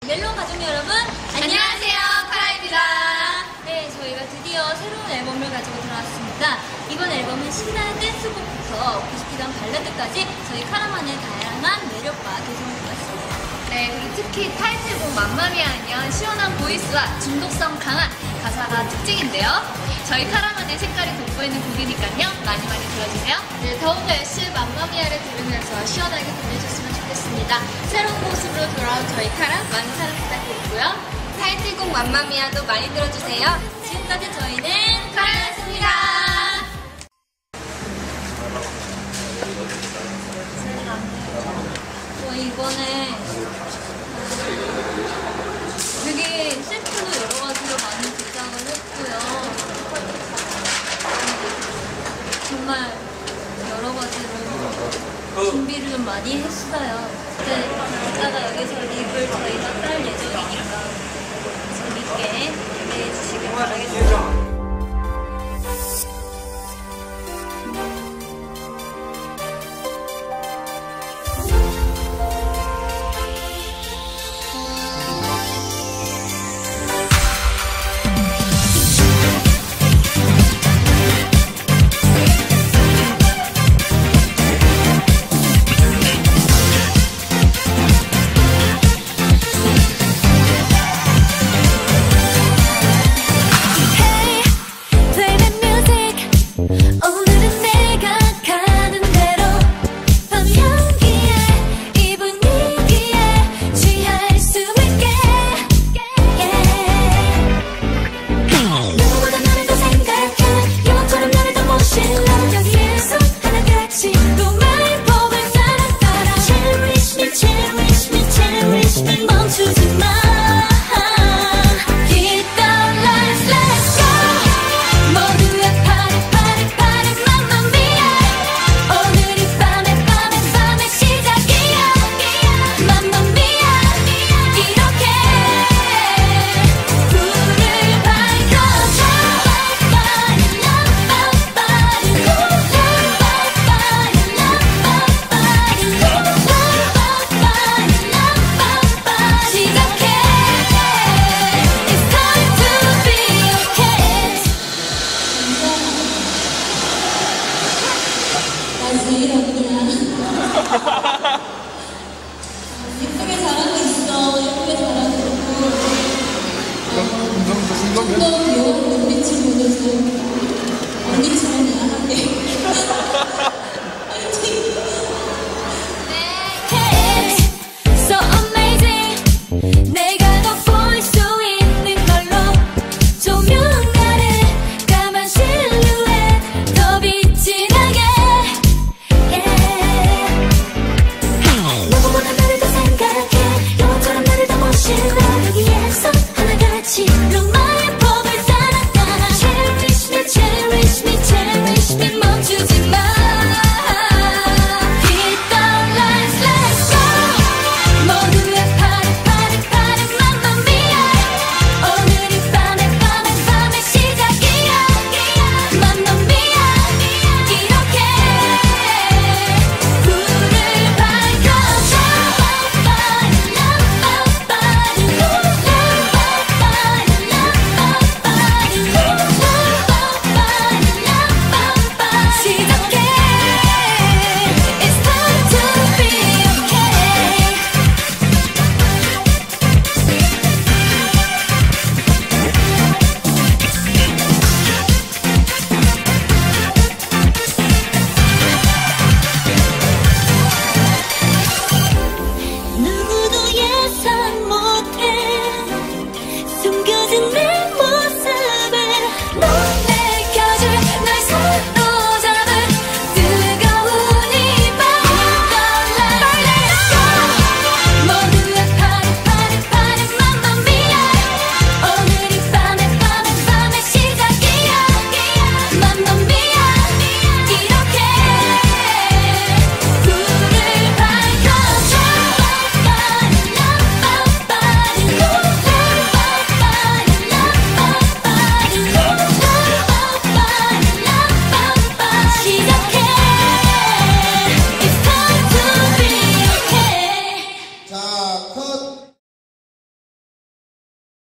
멜론 가족 여러분, 안녕하세요, 카라입니다. 네, 저희가 드디어 새로운 앨범을 가지고 돌아왔습니다. 이번 앨범은 신나는 댄스곡부터 비스티한 발라드까지 저희 카라만의 다양한 매력과 개성을 보였습니다. 네, 그리고 특히 타이틀곡 맘마미아는요, 시원한 보이스와 중독성 강한 가사가 특징인데요. 저희 카라만의 색깔이 돋보이는 곡이니까요, 많이 들어주세요. 네, 더욱더 열심히 맘마미아를 들으면서 시원하게 보내셨으면 좋겠습니다. 새로운 모습으로 돌아온 저희 카라 많은 사랑 부탁드리고요. 타이틀곡 맘마미아도 많이 들어주세요. 지금까지 저희는 카라였습니다. 이번에 되게 세트도 여러 가지로 많이 제작을 했고요. 정말 여러 가지로 준비를 좀 많이 했어요.